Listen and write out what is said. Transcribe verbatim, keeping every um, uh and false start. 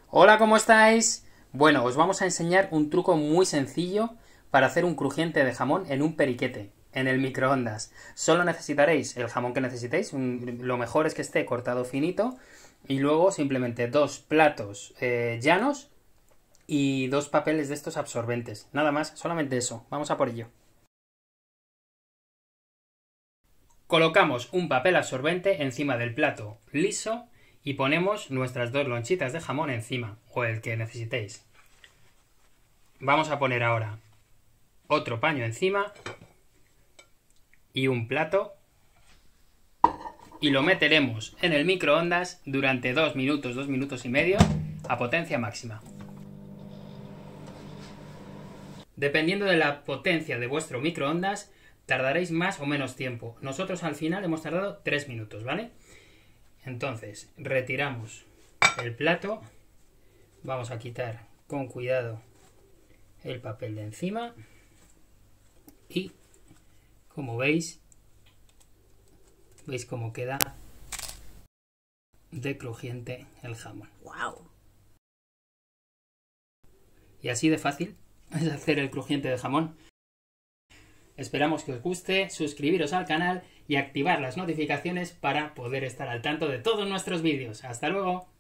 Hola, ¿cómo estáis? Bueno, os vamos a enseñar un truco muy sencillo para hacer un crujiente de jamón en un periquete, en el microondas. Solo necesitaréis el jamón que necesitéis, un- lo mejor es que esté cortado finito, y luego simplemente dos platos eh, llanos y dos papeles de estos absorbentes. Nada más, solamente eso. Vamos a por ello. Colocamos un papel absorbente encima del plato liso y ponemos nuestras dos lonchitas de jamón encima, o el que necesitéis. Vamos a poner ahora otro paño encima y un plato y lo meteremos en el microondas durante dos minutos, dos minutos y medio a potencia máxima. Dependiendo de la potencia de vuestro microondas, tardaréis más o menos tiempo. Nosotros al final hemos tardado tres minutos, ¿vale? Entonces, retiramos el plato, vamos a quitar con cuidado el papel de encima y, como veis, veis cómo queda de crujiente el jamón. ¡Wow! Y así de fácil es hacer el crujiente de jamón. Esperamos que os guste, suscribiros al canal y activar las notificaciones para poder estar al tanto de todos nuestros vídeos. ¡Hasta luego!